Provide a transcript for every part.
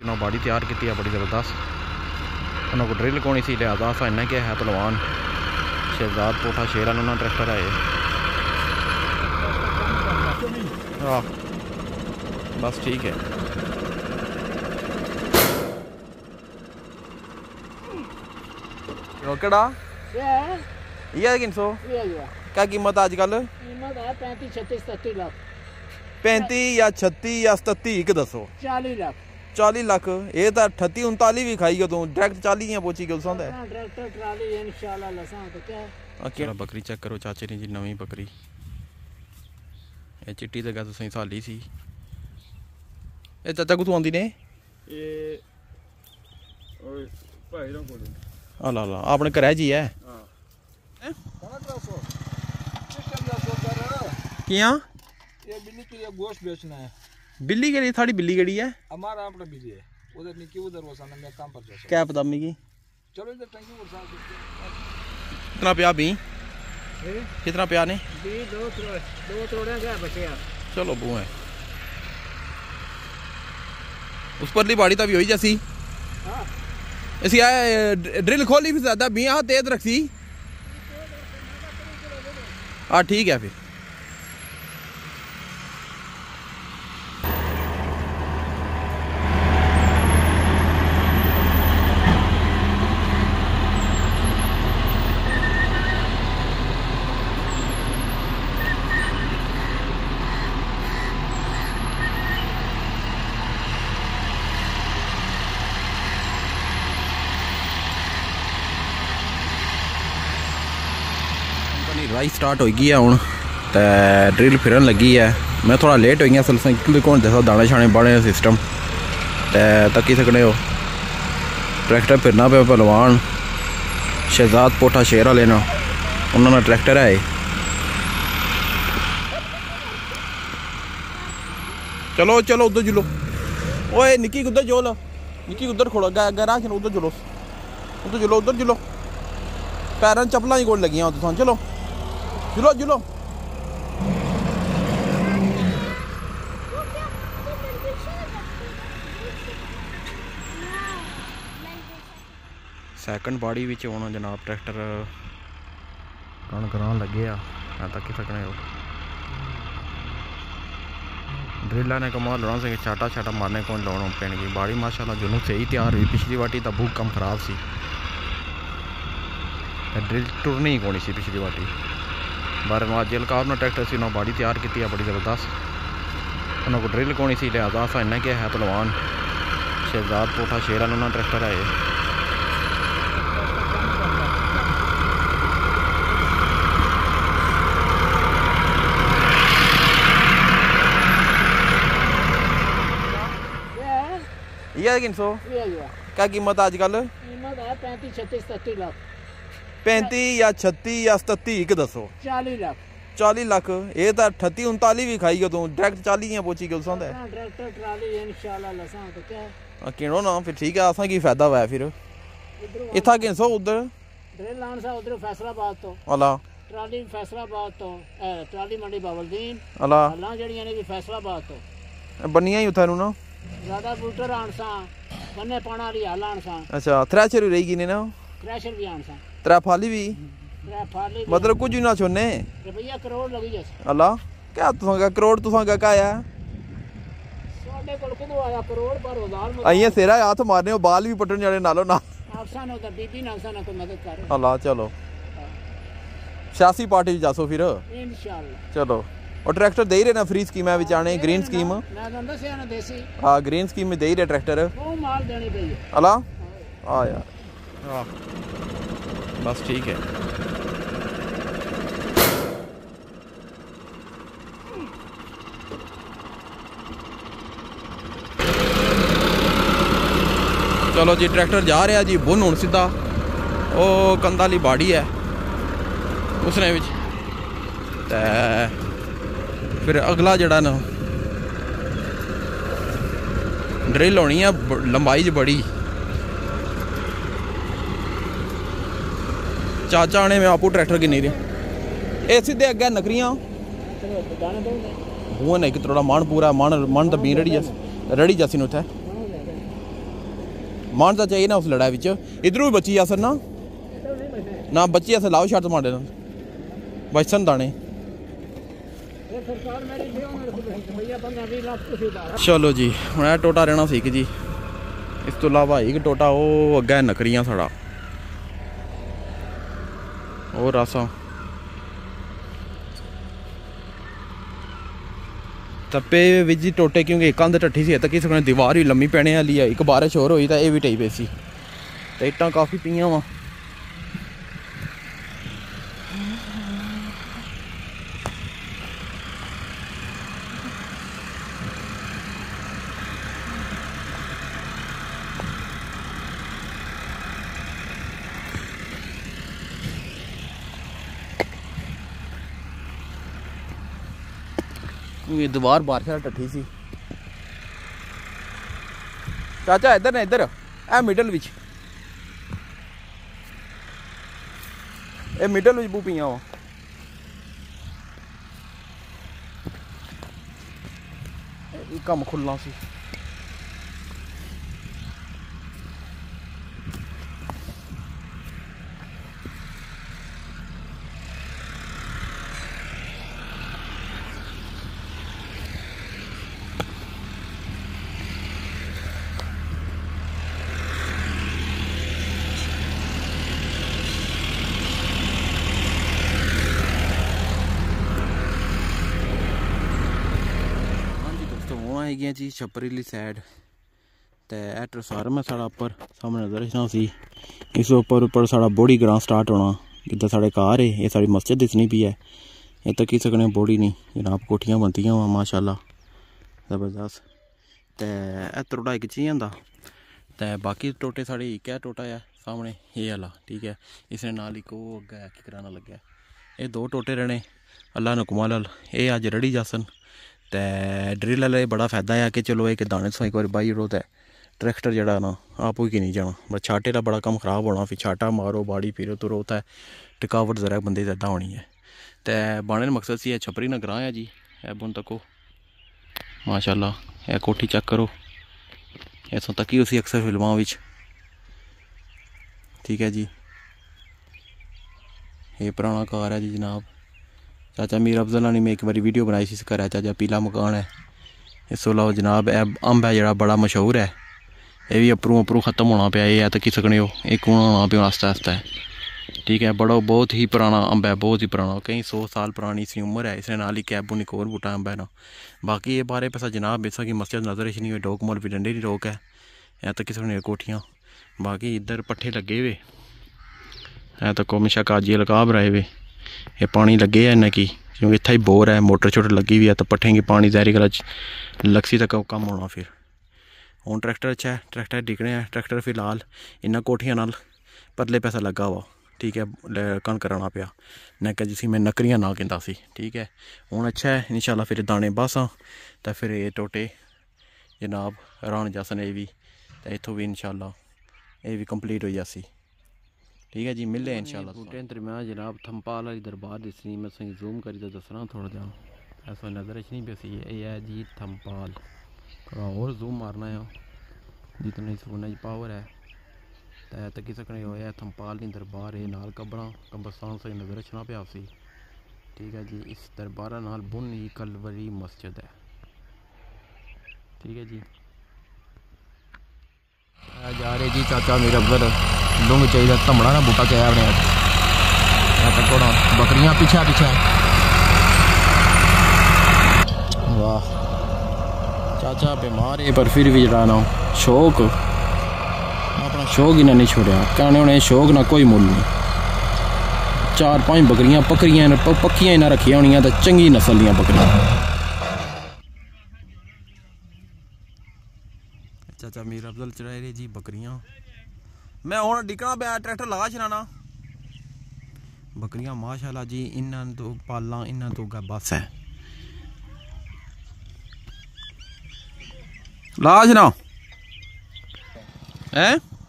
उन्होंने बाड़ी तैयार की है बड़ी ज़बरदस्त। उन्होंने को ड्रिल कोनी सी लिहाजा असा इन्हें क्या है पहलवान शहजाद पोठा शेर उन्होंने ट्रैक्टर आए। हाँ बस ठीक है। केड़ा ये 300 क्या कीमत आजकल? 35 36 37 लाख। 35 या 36 या 37 एक दसो। 40 लाख। 40 लाख ये तो 38 39 भी खाई गयो तू डायरेक्ट 40 या पहुंची गयो संदा ट्रैक्टर ट्राली इंशाल्लाह लसा तो क्या अकेला बकरी चेक करो चाचे ने जी नवी बकरी ये चिट्टी जगह तो सही साली सी ये चाचा को तू आंदी ने ये ओए भाई रो कोल अला अला आपने करे जी है हां किया ये बिल्ली के लिए गोश्त बेचना है। बिल्ली के लिए थाड़ी बिल्ली केड़ी है? हमारा अपना बिल्ली है उधर निकी उधर वसाना मैं काम पर जा क्या पता मिगी चलो इधर टंकी और साथ कितना पिया भी कितना पिया ने दो तोड़े क्या बचे यार। चलो बू है उस परली बाड़ी तभी हुई जैसी ऐसी आए ड्रिल खोली भी ज्यादा भी यहाँ तेज रखी। हाँ ठीक है फिर राइस स्टार्ट हो गई है हूँ तो ड्रिल फिरन लगी है। मैं थोड़ा लेट हो गया असल साइकिल कौन दसा दाने शाने बने सिस्टम तो तकी सकने हो ट्रैक्टर फिरना पे पहलवान शहजाद पोठा शेर वाले ना उन्होंने ट्रैक्टर है। चलो चलो उधर जुलो ओए निकी उधर जोल निकी उधर खोलो गैराज उधर जुलो उधर जुलो पैरों चप्पलों की गोल लगी तो चलो जुलो जुलो सैकंड बाड़ी विच होना जनाब ट्रैक्टर कण करान लगे आ तक सकने हो ड्रिल्ला ने कमाल लाना से छाटा छाटा मारने कौन लाना पैन की बाड़ी माशाल्लाह जुनू सही तैयार हुई। पिछली वाटी तो बहुत कम खराब सी ड्रिल टुरनी ही कोनी सी पिछली वाटी बारे में जलकार ने ट्रैक्टर से उन्होंने बाड़ी तैयार की है बड़ी ज़बरदस्त। उन्होंने को ड्रिल कोनी सी लिहाजा असा इन्हें क्या है पहलवान शहजाद पोठा शेर उन्होंने ट्रैक्टर आए। ये 300 क्या कीमत आजकल? कीमत है 35 36 37 लाख। 35 या 36 या 37 एक दसो। 40 लाख। 40 लाख ये तो 38 39 भी खाई गयो तू डायरेक्ट 40 या पहुंची गयो संदा ट्रैक्टर ट्राली इंशाल्लाह लसा तो क्या किनो ना फिर ठीक है असा की फायदा हुआ फिर इथा 300 उधर ड्रिल लान सा उधर फैसलाबाद तो अला ट्राली फैसलाबाद तो ट्राली मंडी बावलदीन अला अल्लाह जड़ियां ने भी फैसलाबाद तो बनिया ही उथा नु ना ज्यादा बूटर आनसा बन्ने पाना वाली हाल आनसा। अच्छा थ्रेशर रही गई ने ना थ्रेशर भी आनसा त्रै फाली भी फाली मतलब कुछ ना छोने रुपया करोड़ लगी जैसे अल्लाह क्या तुसा करोड़ तुसा का आया सोडे कोल कदों आया करोड़ पर हजार में आइए सेरा हाथ मारने हो बाल भी पटन जाने नालो ना अफसान होता बीबी नासा ना कोई मदद कर अल्लाह चलो 86 पार्टी जासो फिर इंशाल्लाह चलो और ट्रैक्टर दे ही रहे ना फ्री स्कीम है विचाने ग्रीन स्कीम मैं दंदा से ना देसी हाँ ग्रीन स्कीम में दे ही रहे ट्रैक्टर वो माल देनी पई अला हाँ यार हाँ बस ठीक है। चलो जी ट्रैक्टर जा रहा जी बुन हूँ सीधा वो कंधा ली बाड़ी है उसने विच फिर अगला जड़ा ना ड्रिल होनी है लंबाई च बड़ी चाचा ने मैं आपू ट्रैक्टर की नहीं रहा ये सीधे अगे नकरियां बुआ ने एक थोड़ा मन पूरा मन तो बी रड़ी जैसी नु थे मान तो चाहिए ना उस लड़ाई विच इधरों भी बची असर ना ना बची असर लाओ शर्त मारे ना बचसन दाने चलो जी हुण ए टोटा रहना सीख जी इस तो इलावा एक टोटा वो अग्गै नकरियां साढ़ा और रासा तप्पे बिच जी टोटे क्योंकि एक कंध टट्ठी सी तक सकने दीवार भी लम्मी पैने वाली है एक बारिश होर होई तो यह भी ढई पे सी ते इट्टां काफ़ी पियां वा ये दीवार बारिश टट्ठी सी चाचा इधर ने इधर ए मिडल विच ए मिडल विच बूपियां वा कम खुल्ला सी गया जी छपरीली साइड ते ट्रांसफार्मर साढ़ा उपर सामने नजर रखना सी इस उपर साढ़ा बोड़ी ग्रां स्टार्ट होना जिद्दां साढ़े घर है ये साड़ी मस्जिद दिसनी पी है ये तक ही सकने बोड़ी नहीं जनाब कोठियां बनतियां वा माशाल्लाह जबरदस्त ते त्रोड़ा एक चीज आंदा ते बाकी टोटे साढ़े एक है टोटा है सामने ये वाला ठीक है इसने नाल एक वो अग्गे की कराना लग्या ये दो टोटे रहने अल्लाह हुक्म नाल ये अज रड़ी जासन ते ड्रिल वाले बड़ा फायदा है कि चलो एक दाने सो एक बार बाई ओड़ो ते ट्रैक्टर जड़ा ना आप ही नहीं जाना बस छाटे का बड़ा कम खराब होना फिर छाटा मारो बाड़ी फिरो तुरो उत्थै टिकावट जरा बंदे ज़्यादा होनी है ते बाने मकसद सी है छपरी ना ग्रां है जी है बुन तको माशाल्लाह ए कोठी चेक करो इतों तक ही उसी अक्सर फिल्मां विच ठीक है जी ये पुराना घर है जी जनाब चाचा मीर अफजल ने मैं एक बार वीडियो बनाई सी घर है चाचा पीला मकान है इस तो इलावा जनाब ए अंब है जरा बड़ा मशहूर है ये भी अपरू अपरू खत्म होना पाया ये तकी सकने हो एक होना पे आस्ता आस्ता ठीक है बड़ा बहुत ही पुराना अंब है बहुत ही पुराना कई 100 साल पुरानी इसकी उम्र है इसने नाल ही कैबुन एक और बूटा अंब है ना बाकी ये बारे पैसा जनाब ऐसा की मस्जिद नजर नहीं हुई डोक मोल भी डंडे नहीं रोक है या तक सकने कोठियाँ बाकी इधर पट्ठे लगे हुए है तो हमेशा काजी लकाब रहे हुए ये पानी लगे है इन्हें की क्योंकि इतना ही बोर है मोटर शोटर लगी हुई है तो पट्ठे की पानी जहरी गला लक्सी तक कम होना फिर हूँ ट्रैक्टर अच्छा है ट्रैक्टर डिगने हैं ट्रैक्टर फिलहाल इन्ना कोठियां नाल परले पैसा लगा हुआ ठीक है कन कराना पाया न क्या जिसी मैं नकरियां ना कहता सी ठीक है हूँ अच्छा है इंशाल्लाह फिर दाने बासा तो फिर ये टोटे जनाब रान जासन ये भी तो इतों भी इंशाल्लाह ये भी कंप्लीट हो जासी ठीक है जी मिले इंशाल्लाह बूटे दरम्यान जनाब थम्पाल वाली दरबार दिसनी मैं सही जूम करी तो दसना थोड़ा जा ऐसा नज़र नहीं पैसी ये है जी थम्पाल थोड़ा और जूम मारना है जितनी सोने की पावर है तो तकी सकने हो थम्पाल की दरबार है नाल कब्रां कब्रस्तान से नज़र रखना पाया सी ठीक है जी इस दरबार नाल बुन ही कलवरी मस्जिद है ठीक है जी जा रहे जी चाचा मेरा अफजल लुंग चाहिए धमड़ा ना बूटा चाहिए अपने थोड़ा बकरियां पीछे पीछे वाह चाचा बीमार है पर फिर भी जरा ना शौक अपना शौक इन्हें नहीं छोड़ा कहने उन्हें शौक ना कोई मुल नहीं 4-5 बकरियां पक्कियां इन्हें रखिया होनियां तो चंगी नस्ल दियां बकरियां चाचा मीर अफजल चढ़ाए रहे जी बकरियां मैं हूँ डिकना पे ट्रैक्टर लगा छना बकरियां माशाल्लाह जी इन्होंने तो पालना इन्होंने तो बस है ला छना है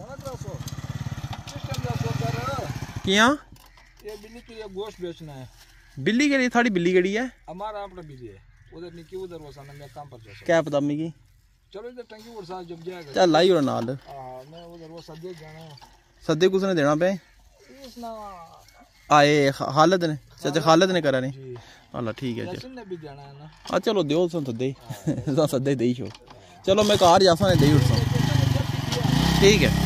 क्या ये बिल्ली के लिए गोश्त बेचना है बिल्ली के लिए थाड़ी बिल्ली केड़ी है हमारा अपना बिल्ली है उधर निकी उधर वो सामने मैं काम पर जा सकता क्या पता मिगी चलो इधर टंकी और साथ जब जाएगा चल लाई और नाल हां मैं उधर वो सदे जाना है सदे कुसने देना पे इस ना आए खालिद ने चाचा खालिद ने करा ने हां ठीक है जैसे ने भी जाना है ना आ चलो दियो सन सदे सदे देई छो चलो मैं कार जासा ने देई उठसा ठीक है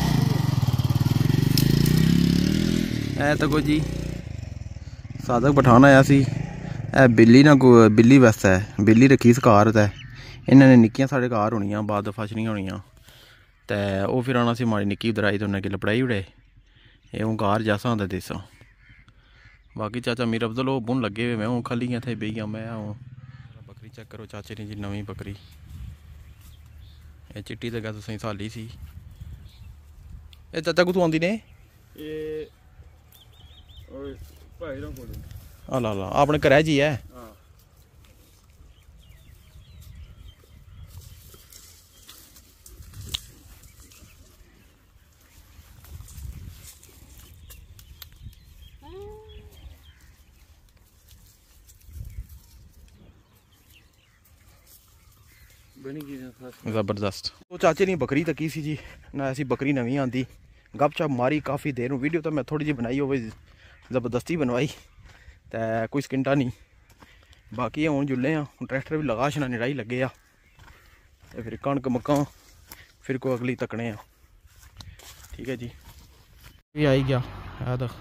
ए तो को जी सादक पठान आया सी ए बिल्ली ना बिल्ली वास्ते है बिल्ली रखी कार ते इन्होंने निक्कियां साढ़े घर होनियां बाद फसनियां होनियां ते ओह फिर आना सी माड़ी निक्की उधर आई तो उन्हें लपड़ाई उड़े ये हूँ घर जासा होंदा देसा बाकी चाचा मीर अफजल वो बुन लगे हुए मैं हूँ खाली थे बेही गया मैं हूँ बकरी चेक करो चाचे ने जी नवी बकरी ये चिट्टी तो तुसें साली सी ये चाचा कुत्थों आंदी ने ला ला अपने घर जी है जबरदस्त तो चाचे ने बकरी तकी सी जी ना ऐसी बकरी नवी आंदी गप शप मारी काफ़ी देर वीडियो तो मैं थोड़ी जी बनाई हो जबरदस्ती बनवाई तो कोई सकिंटा नहीं बाकी हूँ जुल्ले ट्रैक्टर भी लगा छना निड़ाई लगे तो फिर कणक मक्कां फिर कोई अगली तकने ठीक है जी ये आई गया है तो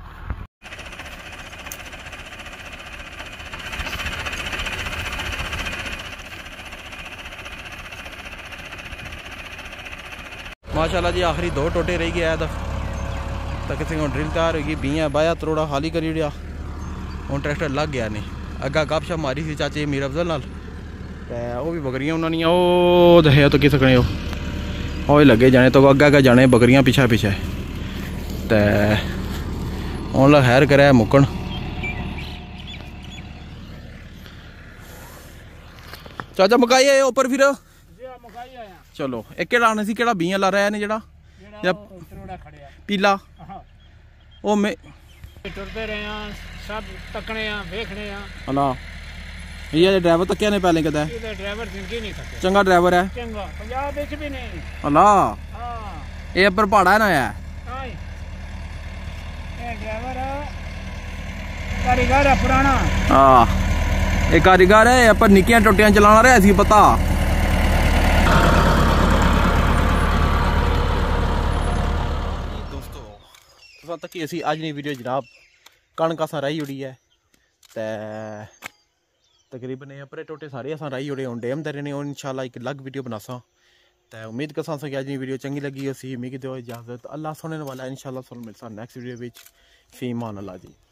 माशाल्लाह जी आखिरी 2 टोटे रह गए तो किसी को ड्रिल तैयार होगी 20 बाया तरोड़ा खाली करी उड़िया हूँ ट्रैक्टर लग गया नहीं अग्गा गप शप मारी सी चाचे मीर अफजल नाल वो भी बकरियां उन्होंने वो दहे तो कि सकने हो लगे जाने तो अग्गा अग्गा जाने बकरियां पिछा पिछे तो हूँ ला खैर करे मुकन चाचा मकाई आए ऊपर फिर चलो एक केड़ा आने सी केड़ा 20 ला रहा है जेड़ा पीला ओ मैं टुरते रहे हैं सब तकने हैं देखने हैं हला ये ड्राइवर तक क्या ने पहले कदा ये ड्राइवर जिंदगी नहीं तके चंगा ड्राइवर है चंगा पंजाब विच भी नहीं हला हां ये पर पहाड़ा ना है हां ये ड्राइवर कारीगर है पुराना हां एक कारीगर है पर निक्कियां टोटियां चलाना रहा सी पता तक कि असी अज नहीं वीडियो जनाब कणक अस राही उड़ी है तकरीबन अपने टोटे सारे अस राही उड़े हूँ डेम दे ने इंशाल्लाह एक अलग वीडियो बनासा तो उम्मीद करसा कि अज वीडियो चंगी लगी उसी मिगी दो इजाजत अल्लाह सुनने वाला इंशाल्लाह मिलसा नेक्स्ट वीडियो फी मान अल्लाह जी।